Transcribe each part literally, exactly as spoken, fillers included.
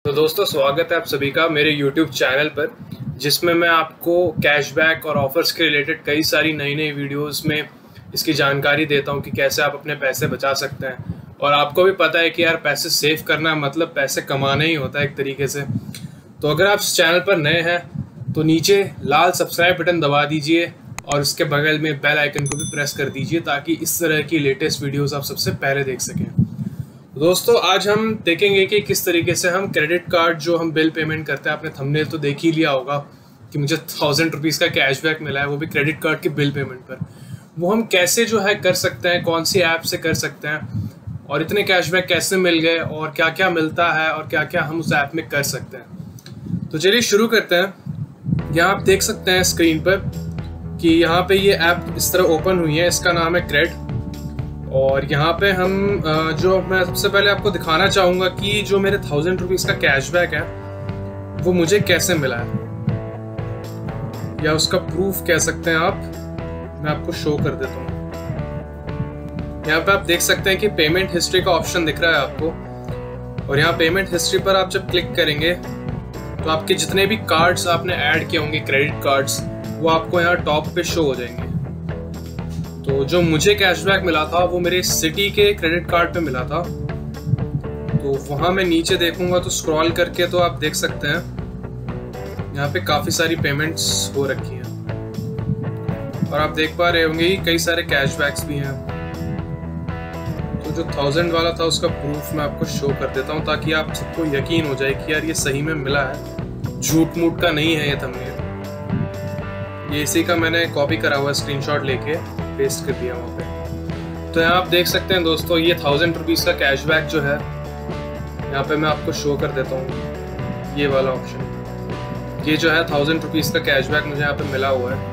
तो दोस्तों स्वागत है आप सभी का मेरे यूट्यूब चैनल पर, जिसमें मैं आपको कैशबैक और ऑफर्स के रिलेटेड कई सारी नई नई वीडियोस में इसकी जानकारी देता हूं कि कैसे आप अपने पैसे बचा सकते हैं। और आपको भी पता है कि यार पैसे सेव करना मतलब पैसे कमाना ही होता है एक तरीके से। तो अगर आप इस चैनल पर नए हैं तो नीचे लाल सब्सक्राइब बटन दबा दीजिए और इसके बगल में बेल आइकन को भी प्रेस कर दीजिए ताकि इस तरह की लेटेस्ट वीडियोज़ आप सबसे पहले देख सकें। दोस्तों आज हम देखेंगे कि किस तरीके से हम क्रेडिट कार्ड जो हम बिल पेमेंट करते हैं, आपने थंबनेल तो देख ही लिया होगा कि मुझे थाउजेंड रुपीज़ का कैशबैक मिला है, वो भी क्रेडिट कार्ड के बिल पेमेंट पर। वो हम कैसे जो है कर सकते हैं, कौन सी ऐप से कर सकते हैं और इतने कैशबैक कैसे मिल गए और क्या क्या मिलता है और क्या क्या हम उस ऐप में कर सकते हैं। तो चलिए शुरू करते हैं। यहाँ आप देख सकते हैं स्क्रीन पर कि यहाँ पे ये ऐप इस तरह ओपन हुई है, इसका नाम है क्रेड। और यहाँ पे हम जो मैं सबसे पहले आपको दिखाना चाहूँगा कि जो मेरे थाउजेंड रुपीज़ का कैशबैक है वो मुझे कैसे मिला है, या उसका प्रूफ कह सकते हैं आप। मैं आपको शो कर देता हूँ। यहाँ पे आप देख सकते हैं कि पेमेंट हिस्ट्री का ऑप्शन दिख रहा है आपको, और यहाँ पेमेंट हिस्ट्री पर आप जब क्लिक करेंगे तो आपके जितने भी कार्ड्स आपने ऐड किए होंगे, क्रेडिट कार्ड्स, वो आपको यहाँ टॉप पे शो हो जाएंगे। तो जो मुझे कैशबैक मिला था वो मेरे सिटी के क्रेडिट कार्ड पे मिला था। तो वहाँ मैं नीचे देखूंगा तो स्क्रॉल करके तो आप देख सकते हैं यहाँ पे काफ़ी सारी पेमेंट्स हो रखी हैं और आप देख पा रहे होंगे कई सारे कैशबैक्स भी हैं। तो जो थाउजेंड वाला था उसका प्रूफ मैं आपको शो कर देता हूँ ताकि आप सबको यकीन हो जाए कि यार ये सही में मिला है, झूठ मूठ का नहीं है ये थंबनेल। ये इसी का मैंने कॉपी करा हुआ स्क्रीनशॉट लेके पेस्ट कर दिया वहाँ पे। तो यहाँ आप देख सकते हैं दोस्तों, ये थाउजेंड रुपीज़ का कैशबैक जो है यहाँ पे मैं आपको शो कर देता हूँ। ये वाला ऑप्शन, ये जो है थाउजेंड रुपीज़ का कैशबैक मुझे यहाँ पे मिला हुआ है।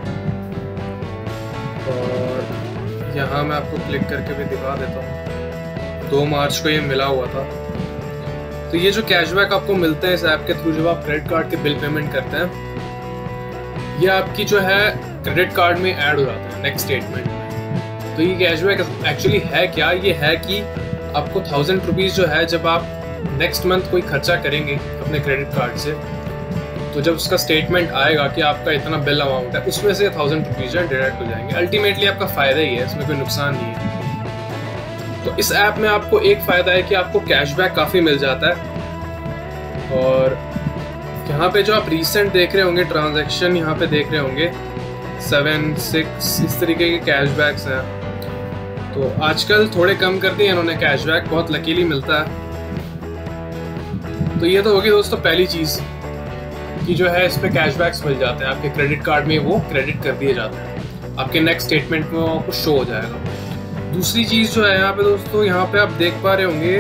और यहाँ मैं आपको क्लिक करके भी दिखा देता हूँ, दो मार्च को ये मिला हुआ था। तो ये जो कैशबैक आपको मिलते हैं इस ऐप के थ्रू जब आप क्रेडिट कार्ड के बिल पेमेंट करते हैं, ये आपकी जो है क्रेडिट कार्ड में ऐड हो जाता है नेक्स्ट स्टेटमेंट। तो ये कैशबैक एक्चुअली है क्या? ये है कि आपको थाउजेंड रुपीज़ जो है जब आप नेक्स्ट मंथ कोई खर्चा करेंगे अपने क्रेडिट कार्ड से, तो जब उसका स्टेटमेंट आएगा कि आपका इतना बिल अमाउंट है, उसमें से थाउजेंड रुपीज़ जो है डायरेक्ट हो जाएंगे। अल्टीमेटली आपका फ़ायदा ही है, इसमें कोई नुकसान नहीं है। तो इस ऐप में आपको एक फ़ायदा है कि आपको कैशबैक काफ़ी मिल जाता है। और यहाँ पे जो आप रिसेंट देख रहे होंगे ट्रांजैक्शन, यहाँ पे देख रहे होंगे सेवन सिक्स इस तरीके के कैशबैक्स हैं। तो आजकल थोड़े कम कर दिए इन्होंने कैशबैक, बहुत लकीली मिलता है। तो ये तो होगी दोस्तों पहली चीज़ कि जो है इस पे कैशबैक्स मिल जाते हैं, आपके क्रेडिट कार्ड में वो क्रेडिट कर दिए जाते हैं, आपके नेक्स्ट स्टेटमेंट में आपको शो हो जाएगा। दूसरी चीज़ जो है यहाँ पे दोस्तों, यहाँ पे आप देख पा रहे होंगे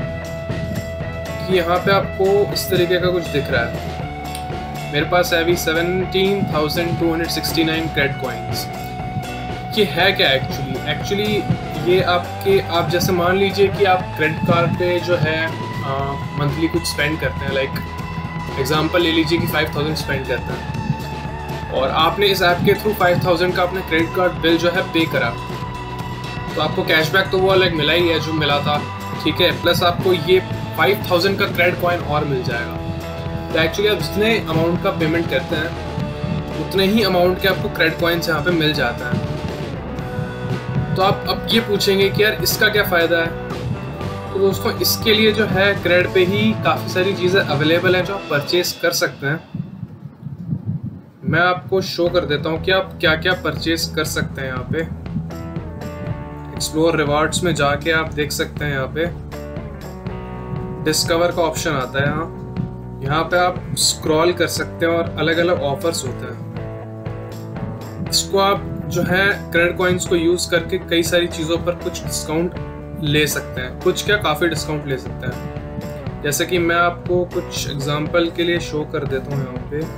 कि यहाँ पे आपको इस तरीके का कुछ दिख रहा है। मेरे पास है अभी seventeen thousand two hundred sixty nine credit coins. ये है क्या एक्चुअली? एक्चुअली ये आपके, आप जैसे मान लीजिए कि आप क्रेडिट कार्ड पे जो है मंथली कुछ स्पेंड करते हैं, लाइक एग्जांपल ले लीजिए कि फाइव थाउजेंड स्पेंड करते हैं और आपने इस ऐप के थ्रू फाइव थाउजेंड का अपने क्रेडिट कार्ड बिल जो है पे करा, तो आपको कैशबैक तो वो अलग मिला ही है जो मिला था, ठीक है, प्लस आपको ये फाइव थाउजेंड का क्रेडिट कॉइन और मिल जाएगा। तो एक्चुअली आप जितने अमाउंट का पेमेंट करते हैं उतने ही अमाउंट के आपको क्रेडिट कॉइन्स यहाँ पे मिल जाता है। तो आप अब ये पूछेंगे कि यार इसका क्या फ़ायदा है? तो दोस्तों इसके लिए जो है क्रेडिट पे ही काफ़ी सारी चीज़ें अवेलेबल हैं जो आप परचेज कर सकते हैं। मैं आपको शो कर देता हूँ कि आप क्या क्या परचेज कर सकते हैं। यहाँ पे एक्सप्लोर रिवार्ड्स में जाके आप देख सकते हैं, यहाँ पे डिस्कवर का ऑप्शन आता है। यहाँ यहाँ पे आप स्क्रॉल कर सकते हैं और अलग अलग ऑफर्स होते हैं। इसको आप जो है क्रेडिट कॉइन्स को यूज़ करके कई सारी चीज़ों पर कुछ डिस्काउंट ले सकते हैं, कुछ क्या काफ़ी डिस्काउंट ले सकते हैं। जैसे कि मैं आपको कुछ एग्जांपल के लिए शो कर देता हूँ। यहाँ पे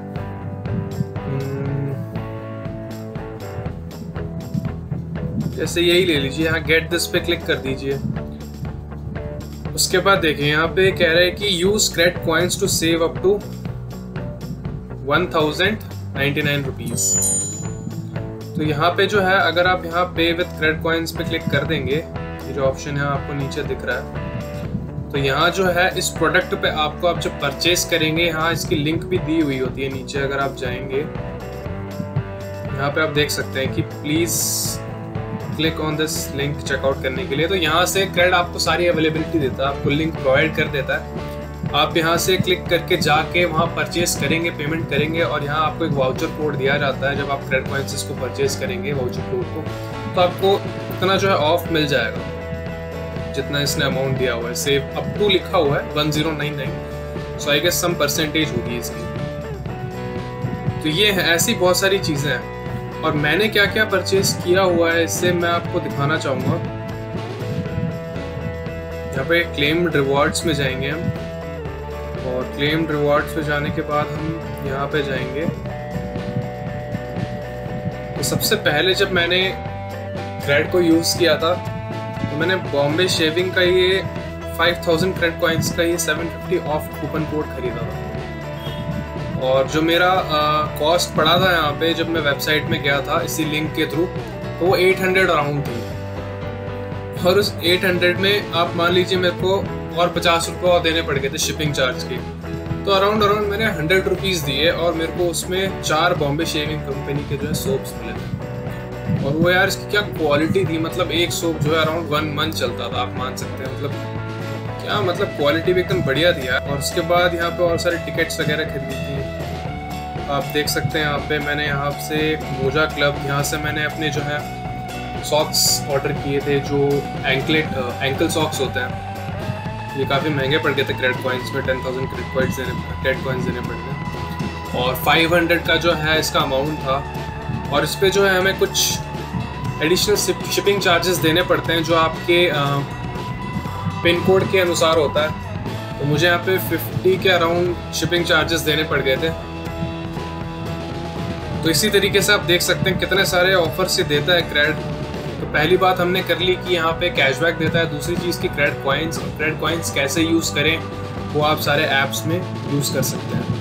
जैसे यही ले लीजिए, यहाँ गेट दिस पे क्लिक कर दीजिए। उसके बाद देखिए यहाँ पे कह रहे हैं कि use credit coins to save up to one thousand ninety nine rupees. तो यहाँ पे जो है अगर आप यहाँ पे विद क्रेडिट कॉइन्स पे क्लिक कर देंगे, ये जो ऑप्शन है आपको नीचे दिख रहा है, तो यहाँ जो है इस प्रोडक्ट पे आपको आप जब परचेस करेंगे, यहाँ इसकी लिंक भी दी हुई होती है नीचे। अगर आप जाएंगे यहाँ पे आप देख सकते हैं कि please click on this link checkout करने के लिए। तो यहाँ से क्रेड आपको सारी अवेलेबिलिटी देता है, आपको लिंक प्रोवाइड कर देता है। आप यहाँ से क्लिक करके जाके वहाँ परचेस करेंगे, पेमेंट करेंगे और यहाँ आपको एक वाउचर कोड दिया जाता है। जब आप क्रेड पॉइंट्स को परचेस करेंगे वाउचर कोड को, तो आपको इतना जो है ऑफ मिल जाएगा जितना इसने अमाउंट दिया हुआ है। सेव अप टू लिखा हुआ है one zero nine nine, so I guess some percentage होगी इसकी। तो ये है, ऐसी बहुत सारी चीज़ें हैं। और मैंने क्या क्या परचेस किया हुआ है इससे मैं आपको दिखाना चाहूँगा। यहाँ पे क्लेम्ड रिवॉर्ड्स में जाएंगे हम, और क्लेम्ड रिवॉर्ड्स पे जाने के बाद हम यहाँ पे जाएंगे। तो सबसे पहले जब मैंने क्रेड को यूज़ किया था तो मैंने बॉम्बे शेविंग का ये फाइव थाउज़ेंड क्रेड कॉइन्स का ये seven fifty off coupon code खरीदा था। और जो मेरा कॉस्ट पड़ा था यहाँ पे जब मैं वेबसाइट में गया था इसी लिंक के थ्रू, तो वो एट हंड्रेड अराउंड थी। और उस एट हंड्रेड में आप मान लीजिए मेरे को और पचास रुपये और देने पड़ गए थे शिपिंग चार्ज के। तो अराउंड अराउंड मैंने हंड्रेड रुपीज़ दिए और मेरे को उसमें चार बॉम्बे शेविंग कंपनी के जो है सोप्स मिले थे। और वो यार इसकी क्या क्वालिटी थी, मतलब एक सोप जो है अराउंड वन मंथ चलता था, आप मान सकते हैं। मतलब क्या मतलब क्वालिटी भी एकदम बढ़िया थी यार। और उसके बाद यहाँ पे और सारे टिकट्स वगैरह खरीदी थी, आप देख सकते हैं। यहाँ पे मैंने यहाँ से मोजा क्लब, यहाँ से मैंने अपने जो है सॉक्स ऑर्डर किए थे, जो एंकलेट एंकल सॉक्स होते हैं। ये काफ़ी महंगे पड़ गए थे क्रेड कॉइन्स में, टेन थाउजेंड क्रेड कॉइन्स देने क्रेड कॉइन्स देने पड़ गए। और फाइव हंड्रेड का जो है इसका अमाउंट था। और इस पर जो है हमें कुछ एडिशनल शिपिंग चार्जेस देने पड़ते हैं जो आपके पिन कोड के अनुसार होता है। तो मुझे यहाँ पे फिफ्टी के अराउंड शिपिंग चार्जेस देने पड़ गए थे। तो इसी तरीके से आप देख सकते हैं कितने सारे ऑफर से देता है क्रेड। तो पहली बात हमने कर ली कि यहाँ पे कैशबैक देता है। दूसरी चीज़ की क्रेड कॉइन्स, क्रेड कॉइन्स कैसे यूज़ करें वो आप सारे ऐप्स में यूज़ कर सकते हैं।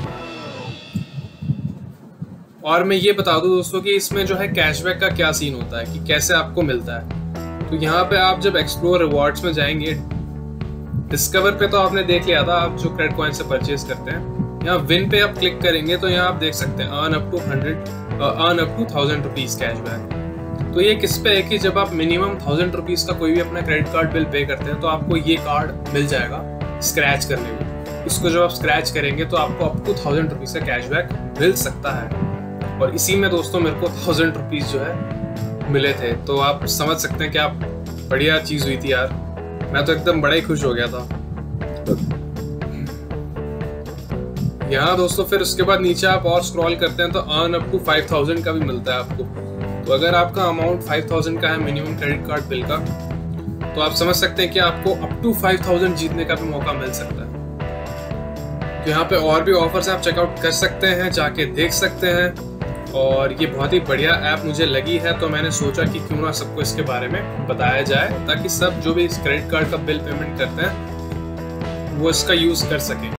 और मैं ये बता दूं दोस्तों कि इसमें जो है कैशबैक का क्या सीन होता है, कि कैसे आपको मिलता है। तो यहाँ पे आप जब एक्सप्लोर रिवॉर्ड्स में जाएंगे, डिस्कवर पे तो आपने देख लिया था आप जो क्रेड कॉइन से परचेज करते हैं। यहाँ विन पे आप क्लिक करेंगे तो यहाँ आप देख सकते हैं earn up to hundred earn up to thousand rupees cashback. तो ये किस पे है कि जब आप मिनिमम थाउजेंड रुपीज़ का कोई भी अपना क्रेडिट कार्ड बिल पे करते हैं तो आपको ये कार्ड मिल जाएगा स्क्रैच करने में। इसको जब आप स्क्रैच करेंगे तो आपको अप टू थाउजेंड रुपीज़ का कैशबैक मिल सकता है। और इसी में दोस्तों मेरे को थाउजेंड रुपीज़ जो है मिले थे। तो आप समझ सकते हैं क्या बढ़िया चीज़ हुई थी यार। मैं तो एकदम बड़ा ही खुश हो गया था। यहाँ दोस्तों फिर उसके बाद नीचे आप और स्क्रॉल करते हैं तो earn up to five thousand का भी मिलता है आपको। तो अगर आपका अमाउंट फाइव थाउजेंड का है मिनिमम क्रेडिट कार्ड बिल का, तो आप समझ सकते हैं कि आपको अप टू फाइव थाउजेंड जीतने का भी मौका मिल सकता है। तो यहाँ पे और भी ऑफर्स आप चेकआउट कर सकते हैं, जाके देख सकते हैं। और ये बहुत ही बढ़िया ऐप मुझे लगी है, तो मैंने सोचा कि क्यों ना सबको इसके बारे में बताया जाए, ताकि सब जो भी इस क्रेडिट कार्ड का बिल पेमेंट करते हैं वो इसका यूज़ कर सकें।